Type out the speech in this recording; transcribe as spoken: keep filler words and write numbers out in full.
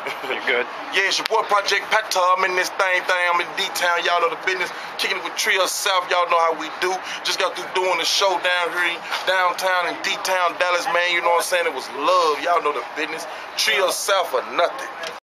You good? Yeah, it's your boy Project Pat. I'm in this thing, thing. I'm in D-Town. Y'all know the business. Kicking it with TrillSouth. Y'all know how we do. Just got through doing the show down here, downtown in D-Town, Dallas, man. You know what I'm saying? It was love. Y'all know the business. TrillSouth or nothing.